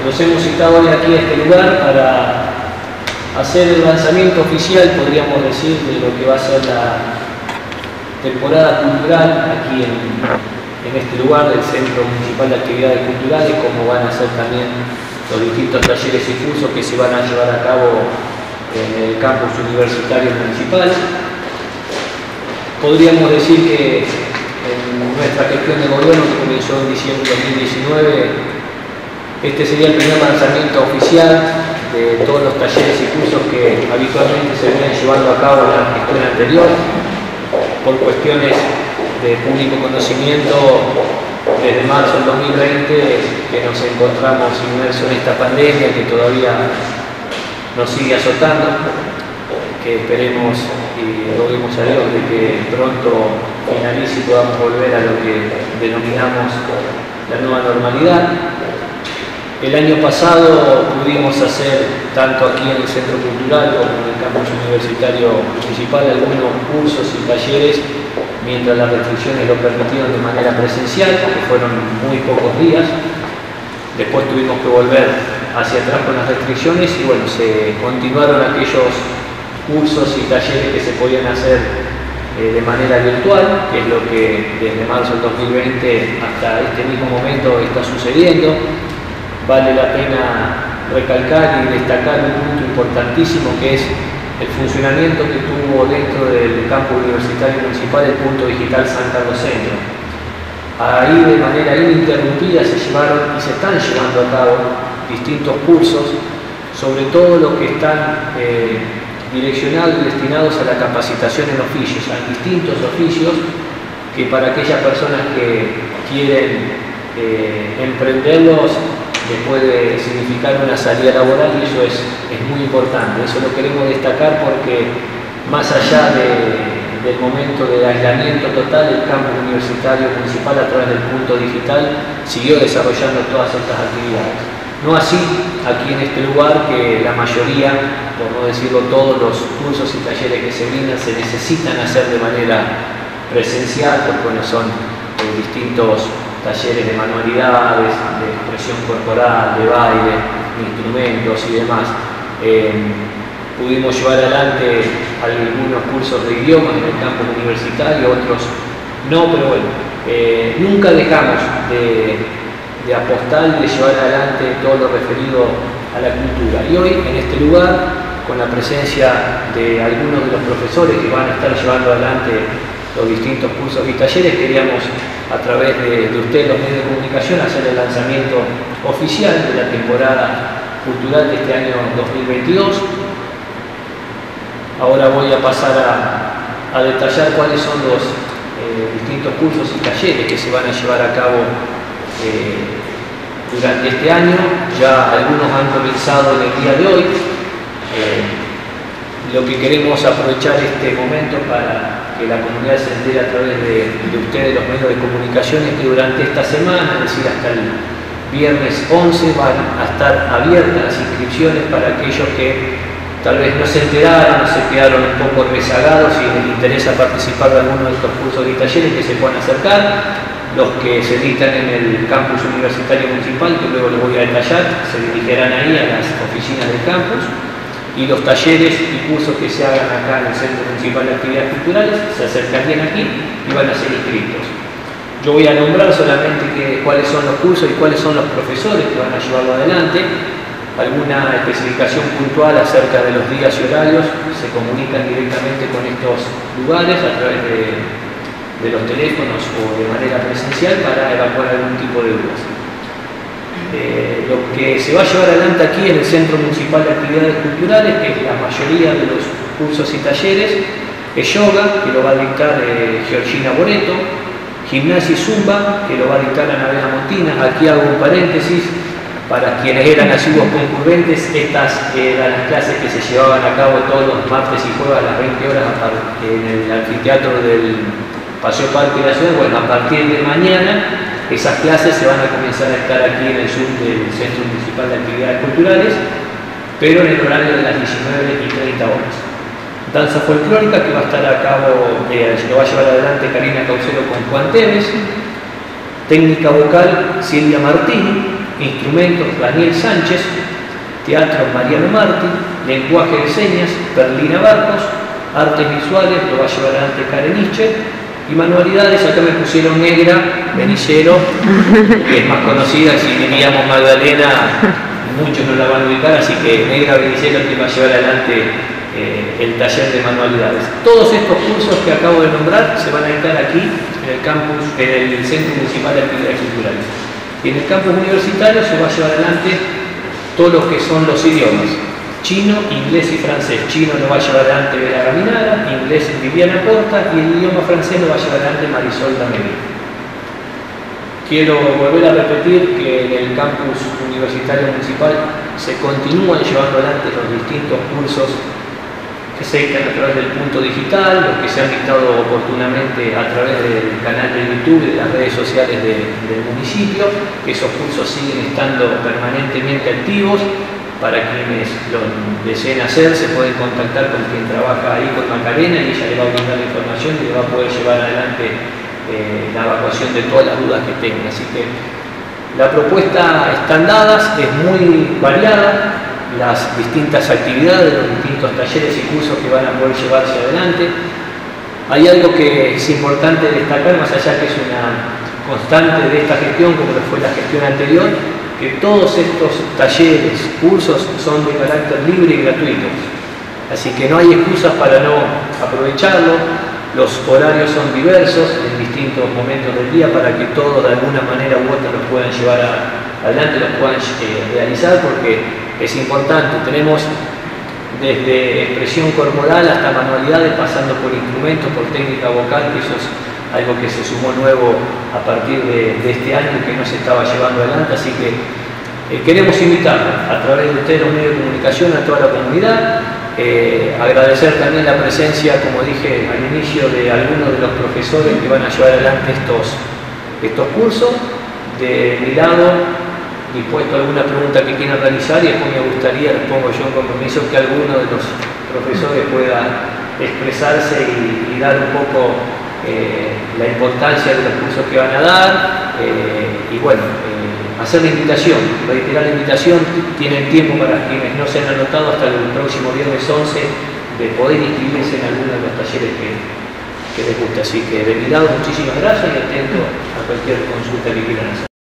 Los hemos citado hoy aquí a este lugar para hacer el lanzamiento oficial, podríamos decir, de lo que va a ser la temporada cultural aquí en este lugar del Centro Municipal de Actividades Culturales, como van a ser también los distintos talleres y cursos que se van a llevar a cabo en el campus universitario municipal. Podríamos decir que en nuestra gestión de gobierno, que comenzó en diciembre de 2019, este sería el primer lanzamiento oficial de todos los talleres y cursos que habitualmente se venían llevando a cabo en la gestión anterior. Por cuestiones de público conocimiento, desde marzo del 2020 que nos encontramos inmersos en esta pandemia que todavía nos sigue azotando, que esperemos y roguemos a Dios de que pronto finalice y podamos volver a lo que denominamos la nueva normalidad. El año pasado pudimos hacer, tanto aquí en el Centro Cultural como en el campus universitario municipal, algunos cursos y talleres mientras las restricciones lo permitieron de manera presencial, que fueron muy pocos días. Después tuvimos que volver hacia atrás con las restricciones y bueno, se continuaron aquellos cursos y talleres que se podían hacer de manera virtual, que es lo que desde marzo del 2020 hasta este mismo momento está sucediendo. Vale la pena recalcar y destacar un punto importantísimo que es el funcionamiento que tuvo dentro del campus universitario municipal el punto digital San Carlos Centro. Ahí de manera ininterrumpida se llevaron y se están llevando a cabo distintos cursos, sobre todo los que están direccionados y destinados a la capacitación en oficios, a distintos oficios que para aquellas personas que quieren emprenderlos les puede significar una salida laboral y eso es muy importante. Eso lo queremos destacar porque más allá del momento de aislamiento total, el campus universitario municipal a través del punto digital siguió desarrollando todas estas actividades. No así aquí en este lugar, que la mayoría, por no decirlo todos, los cursos y talleres que se brindan se necesitan hacer de manera presencial, porque bueno, son distintos talleres de manualidades, de expresión corporal, de baile, de instrumentos y demás. Pudimos llevar adelante algunos cursos de idiomas en el campus universitario, otros no, pero bueno, nunca dejamos de apostar y de llevar adelante todo lo referido a la cultura. Y hoy, en este lugar, con la presencia de algunos de los profesores que van a estar llevando adelante los distintos cursos y talleres, queríamos a través de ustedes, los medios de comunicación, hacer el lanzamiento oficial de la temporada cultural de este año 2022. Ahora voy a pasar a detallar cuáles son los distintos cursos y talleres que se van a llevar a cabo durante este año. Ya algunos han comenzado en el día de hoy. Lo que queremos aprovechar este momento para que la comunidad se entere a través de ustedes, los medios de comunicación, es que durante esta semana, es decir, hasta el viernes 11, van a estar abiertas las inscripciones para aquellos que tal vez no se enteraron, se quedaron un poco rezagados y les interesa participar de alguno de estos cursos y talleres, que se puedan acercar. Los que se dictan en el campus universitario municipal, que luego les voy a detallar, se dirigirán ahí a las oficinas del campus. Y los talleres y cursos que se hagan acá en el Centro Municipal de Actividades Culturales se acercarían aquí y van a ser inscritos. Yo voy a nombrar solamente cuáles son los cursos y cuáles son los profesores que van a llevarlo adelante. Alguna especificación puntual acerca de los días y horarios se comunican directamente con estos lugares a través de los teléfonos o de manera presencial para evacuar algún tipo de dudas. Lo que se va a llevar adelante aquí en el Centro Municipal de Actividades Culturales, que es la mayoría de los cursos y talleres, es yoga, que lo va a dictar Georgina Boreto, gimnasia y zumba, que lo va a dictar Anabela Montina. Aquí hago un paréntesis, para quienes eran asiduos concurrentes, estas eran las clases que se llevaban a cabo todos los martes y jueves a las 20 horas en el anfiteatro del Paseo Parque de la Ciudad. Bueno, a partir de mañana esas clases se van a comenzar a estar aquí en el Zoom del Centro Municipal de Actividades Culturales, pero en el horario de las 19:30 horas. Danza folclórica, que va a estar a cabo, lo va a llevar adelante Karina Caucelo con Juan Tevez. Técnica vocal, Silvia Martín. instrumentos Daniel Sánchez, teatro Mariano Martí, lenguaje de señas Perlina Barcos, artes visuales lo va a llevar adelante Karen Ischer, y manualidades, acá me pusieron Negra Benicero, que es más conocida, si diríamos Magdalena, muchos no la van a ubicar, así que Negra Benicero es que va a llevar adelante el taller de manualidades. Todos estos cursos que acabo de nombrar se van a dictar aquí en el campus, en el Centro Municipal de Actividades Culturales. Y en el campus universitario se va a llevar adelante todo lo que son los idiomas: chino, inglés y francés. Chino lo va a llevar adelante Vera Gaminara, inglés Viviana Porta, y el idioma francés lo va a llevar adelante Marisol Damelí. Quiero volver a repetir que en el campus universitario municipal se continúan llevando adelante los distintos cursos que se dictan a través del punto digital, los que se han dictado oportunamente a través del canal de YouTube y de las redes sociales del municipio. Esos cursos siguen estando permanentemente activos. Para quienes lo deseen hacer, se pueden contactar con quien trabaja ahí, con Macarena, y ella le va a brindar la información y le va a poder llevar adelante la evacuación de todas las dudas que tengan. Así que la propuesta están dadas, es muy variada, las distintas actividades, los distintos talleres y cursos que van a poder llevarse adelante. Hay algo que es importante destacar, más allá que es una constante de esta gestión, como lo fue la gestión anterior, que todos estos talleres, cursos son de carácter libre y gratuitos. Así que no hay excusas para no aprovecharlo. Los horarios son diversos en distintos momentos del día para que todos de alguna manera u otra los puedan llevar adelante, los puedan realizar, porque es importante. Tenemos desde expresión corporal hasta manualidades, pasando por instrumentos, por técnica vocal, que eso es algo que se sumó nuevo a partir de este año y que no se estaba llevando adelante. Así que queremos invitar a través de ustedes, los medios de comunicación, a toda la comunidad. Agradecer también la presencia, como dije al inicio, de algunos de los profesores que van a llevar adelante estos cursos. De mi lado, dispuesto a alguna pregunta que quieran realizar, y después me gustaría, les pongo yo en compromiso, que alguno de los profesores pueda expresarse y dar un poco la importancia de los cursos que van a dar, y bueno, hacer la invitación, reiterar la invitación. Tienen tiempo, para quienes no se han anotado, hasta el próximo viernes 11 de poder inscribirse en alguno de los talleres que les guste. Así que de mi lado, muchísimas gracias y atento a cualquier consulta que quieran hacer.